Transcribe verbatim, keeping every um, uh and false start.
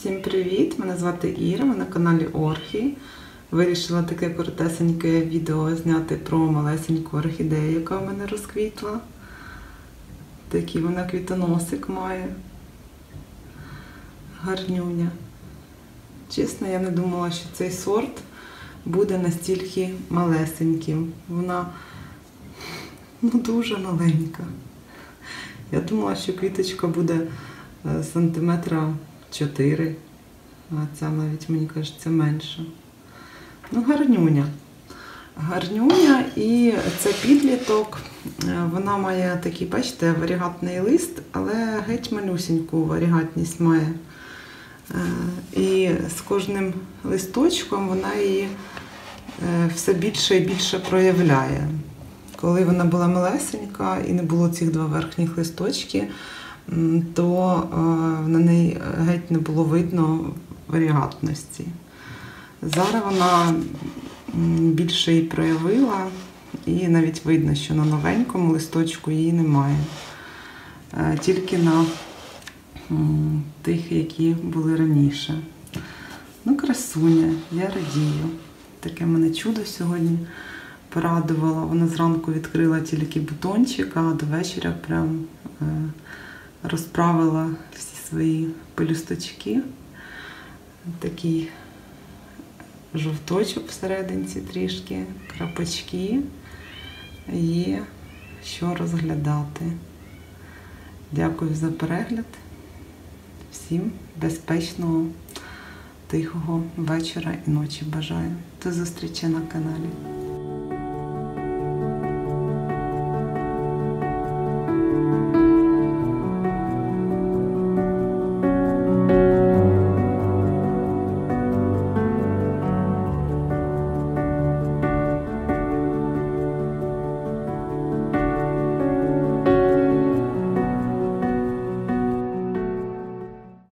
Всім привіт! Мене звати Іра, ми на каналі Орхі. Вирішила таке коротесеньке відео зняти про малесеньку орхідею, яка в мене розквітла. Такий вона квітоносик має. Гарнюня. Чесно, я не думала, що цей сорт буде настільки малесеньким. Вона ну, дуже маленька. Я думала, що квіточка буде сантиметра чотири, а ця навіть, мені кажеться, менша. Ну, гарнюня. Гарнюня, і це підліток. Вона має такий, бачите, варігатний лист, але геть малюсеньку варігатність має. І з кожним листочком вона її все більше і більше проявляє. Коли вона була малесенька і не було цих два верхніх листочки, то на неї геть не було видно варігатності. Зараз вона більше її проявила, і навіть видно, що на новенькому листочку її немає. Тільки на тих, які були раніше. Ну, красуня, я радію. Таке мене чудо сьогодні порадувало. Вона зранку відкрила тільки бутончик, а до вечора прям розправила всі свої пелюсточки. Такий жовточок всерединці трішки, крапочки. Є що розглядати. Дякую за перегляд. Всім безпечного, тихого вечора і ночі бажаю. До зустрічі на каналі.